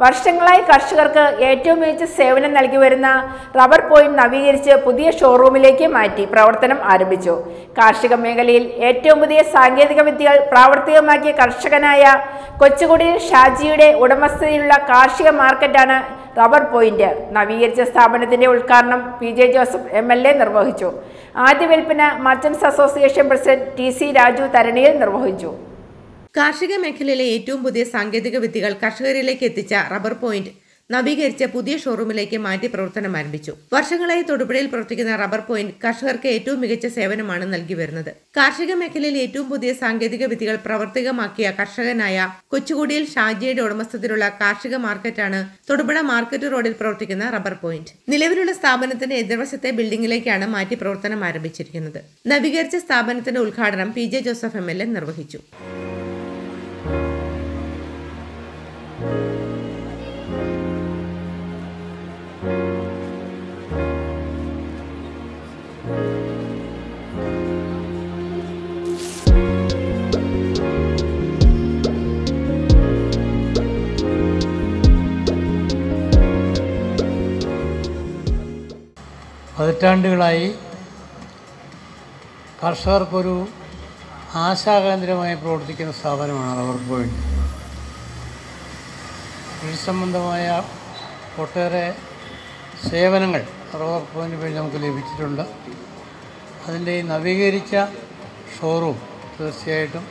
വർഷങ്ങളായി കർഷകർക്ക് ഏറ്റവും മികച്ച സേവനം നൽകി വരുന്ന റബ്ബർ പോയിന്റ് നവീകരിച്ച് പുതിയ ഷോറൂമിലേക്ക് മാറ്റി പ്രവർത്തനം ആരംഭിച്ചു. കാർഷിക മേഖലയിൽ ഏറ്റവും പുതിയ സാങ്കേതിക വിദ്യകൾ പ്രാവർത്തികമാക്കിയ കർഷകനായ കൊച്ചുകുടിയിൽ ഷാജിയുടെ ഉടമസ്ഥതയിലുള്ള കാർഷിക മാർക്കറ്റാണ് റബ്ബർ പോയിന്റ്. നവീകരിച്ച സ്ഥാപനത്തിന്റെ ഉദ്ഘാടനം PJ ജോസഫ് MLA നിർവഹിച്ചു. ആദ്യ വിൽപ്പന merchants association president TC Raju Tharaniyil നിർവഹിച്ചു. കാർഷിക മേഖലയിലെ ഏറ്റവും പുതിയ സാങ്കേതിക വിദ്യകൾ കർഷകരിലേക്ക് എത്തിച്ച റബ്ബർ പോയിന്റ് നവീകരിച്ച പുതിയ ഷോറൂമിലേക്ക് മാറ്റി പ്രവർത്തനം ആരംഭിച്ചു. വർഷങ്ങളായി തൊടുപുഴയിൽ പ്രവർത്തിക്കുന്ന റബ്ബർ പോയിന്റ് കർഷകർക്ക് ഏറ്റവും മികച്ച സേവനമാണ് നൽകി വരുന്നത്. കാർഷിക മേഖലയിൽ ഏറ്റവും പുതിയ സാങ്കേതിക വിദ്യകൾ പ്രാവർത്തികമാക്കിയ കർഷകനായ കൊച്ചുകുടിയിൽ ഷാജിയുടെ ഉടമസ്ഥതയിലുള്ള കാർഷിക മാർക്കറ്റാണ് തൊടുപുഴ മാർക്കറ്റ് റോഡിൽ പ്രവർത്തിക്കുന്ന റബ്ബർ പോയിന്റ്. നിലവിലുള്ള സ്ഥാപനത്തിന്റെ എതിർവശത്തെ ബിൽഡിംഗിലേക്കാണ് മാറ്റി പ്രവർത്തനം ആരംഭിച്ചിരിക്കുന്നത്. നവീകരിച്ച സ്ഥാപനത്തിന്റെ ഉദ്ഘാടനം PJ ജോസഫ് MLA നിർവഹിച്ചു. പതിറ്റാണ്ടുകളായി കർഷകർക്കൊരു ആശാകേന്ദ്രമായി പ്രവർത്തിക്കുന്ന സ്ഥാപനമാണ് റബ്ബർ പോയിന്റ്. കൃഷി സംബന്ധമായ ഒട്ടേറെ സേവനങ്ങൾ റബ്ബർ പോയിന്റ് വഴി നമുക്ക് ലഭിച്ചിട്ടുണ്ട്. അതിൻ്റെ ഈ നവീകരിച്ച ഷോറൂം തീർച്ചയായിട്ടും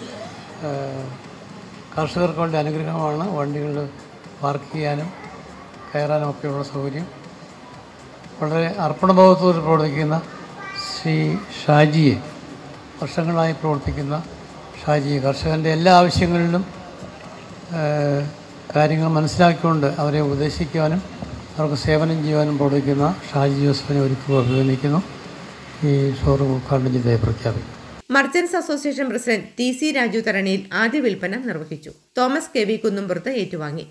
കർഷകർക്ക് വേണ്ട അനുഗ്രഹമാണ്. വണ്ടികൾ പാർക്ക് ചെയ്യാനും കയറാനും ഒക്കെയുള്ള സൗകര്യം. വളരെ അർപ്പണബോധത്തോടെ പ്രവർത്തിക്കുന്ന ശ്രീ ഷാജിയെ, വർഷങ്ങളായി പ്രവർത്തിക്കുന്ന ഷാജിയെ, കർഷകൻ്റെ എല്ലാ ആവശ്യങ്ങളിലും കാര്യങ്ങൾ മനസ്സിലാക്കിക്കൊണ്ട് അവരെ ഉപദേശിക്കുവാനും അവർക്ക് സേവനം ചെയ്യുവാനും പ്രവർത്തിക്കുന്ന ഷാജി ജോസഫിനെ ഒരിക്കലും അഭിനന്ദിക്കുന്നു. ഈ ഷോറൂം ഉദ്ഘാടനം ചെയ്തതായി പ്രഖ്യാപിക്കും. Merchants association president TC Raju Tharaniyil ആദ്യ വിൽപ്പന നിർവഹിച്ചു. തോമസ് KV കുന്നുംപുറത്ത് ഏറ്റുവാങ്ങി.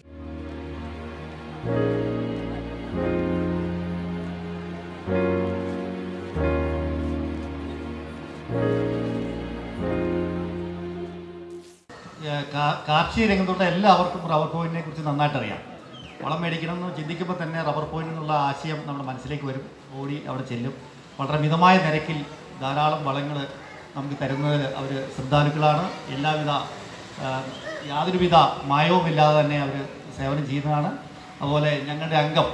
കാർഷിക രംഗത്തുള്ള എല്ലാവർക്കും റബ്ബർ പോയിന്റിനെ കുറിച്ച് നന്നായിട്ട് അറിയാം. വളം മേടിക്കണമെന്ന് ചിന്തിക്കുമ്പോൾ തന്നെ റബ്ബർ പോയിന്റ് എന്നുള്ള ആശയം നമ്മുടെ മനസ്സിലേക്ക് വരും. ഓടി അവിടെ ചെല്ലും. വളരെ മിതമായ നിരക്കിൽ ധാരാളം വളങ്ങൾ നമുക്ക് തരുന്നതിൽ അവർ ശ്രദ്ധാലുക്കളാണ്. യാതൊരുവിധ മായവുമില്ലാതെ തന്നെ അവർ സേവനം ചെയ്യുന്നതാണ്. അതുപോലെ ഞങ്ങളുടെ അംഗം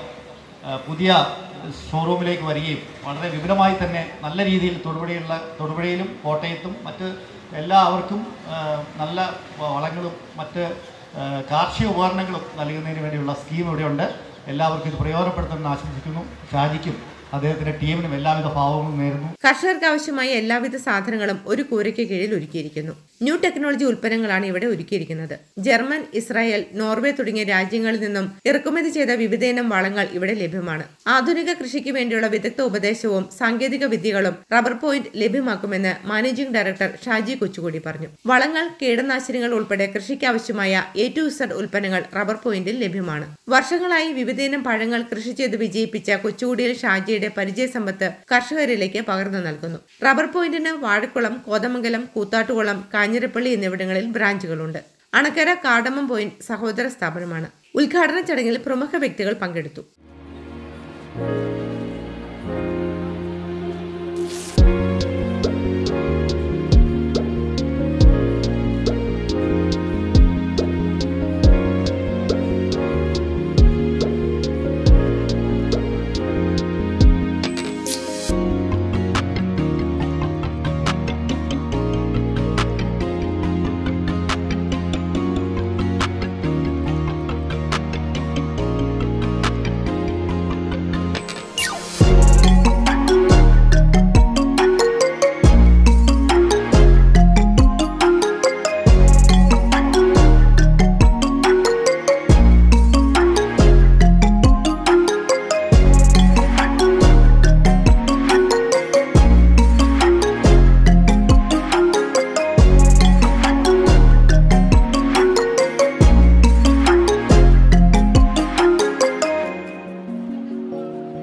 പുതിയ ഷോറൂമിലേക്ക് വരികയും വളരെ വിപുലമായി തന്നെ നല്ല രീതിയിൽ തൊടുപുഴയിലും കോട്ടയത്തും മറ്റ് എല്ലാവർക്കും നല്ല വളങ്ങളും മറ്റ് കാർഷിക ഉപകരണങ്ങളും നൽകുന്നതിന് വേണ്ടിയുള്ള സ്കീം ഇവിടെയുണ്ട്. എല്ലാവർക്കും ഇത് പ്രയോജനപ്പെടുത്തുമെന്ന് ആശംസിക്കുന്നു. ഷാജിക്കും അദ്ദേഹത്തിന്റെ ടീമിനും എല്ലാവിധ ഭാവങ്ങളും നേരുന്നു. കർഷകർക്ക് ആവശ്യമായ എല്ലാവിധ സാധനങ്ങളും ഒരു കൂരയ്ക്ക് കീഴിൽ ഒരുക്കിയിരിക്കുന്നു. ന്യൂ ടെക്നോളജി ഉൽപ്പന്നങ്ങളാണ് ഇവിടെ ഒരുക്കിയിരിക്കുന്നത്. ജർമ്മൻ, ഇസ്രായേൽ, നോർവേ തുടങ്ങിയ രാജ്യങ്ങളിൽ നിന്നും ഇറക്കുമതി ചെയ്ത വിവിധയിനം വളങ്ങൾ ഇവിടെ ലഭ്യമാണ്. ആധുനിക കൃഷിക്ക് വേണ്ടിയുള്ള വിദഗ്ധ ഉപദേശവും സാങ്കേതിക വിദ്യകളും റബ്ബർ പോയിന്റ് ലഭ്യമാക്കുമെന്ന് മാനേജിംഗ് ഡയറക്ടർ ഷാജി കൊച്ചുകുടി പറഞ്ഞു. വളങ്ങൾ, കീടനാശിനികൾ ഉൾപ്പെടെ കൃഷിക്ക് ആവശ്യമായ A to Z ഉൽപ്പന്നങ്ങൾ റബ്ബർ പോയിന്റിൽ ലഭ്യമാണ്. വർഷങ്ങളായി വിവിധയിനം പഴങ്ങൾ കൃഷി ചെയ്ത് വിജയിപ്പിച്ച കൊച്ചുകുടിയിൽ ഷാജി പരിചയ സമ്പത്ത് കർഷകരിലേക്ക് പകർന്നു നൽകുന്നു. റബ്ബർ പോയിന്റിന് വാഴക്കുളം, കോതമംഗലം, കൂത്താട്ടുകുളം, കാഞ്ഞിരപ്പള്ളി എന്നിവിടങ്ങളിൽ ബ്രാഞ്ചുകളുണ്ട്. അണക്കര കാടമം പോയിന്റ് സഹോദര സ്ഥാപനമാണ്. ഉദ്ഘാടന ചടങ്ങിൽ പ്രമുഖ വ്യക്തികൾ പങ്കെടുത്തു.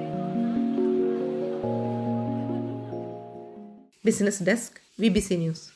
Business Desk, VBC News.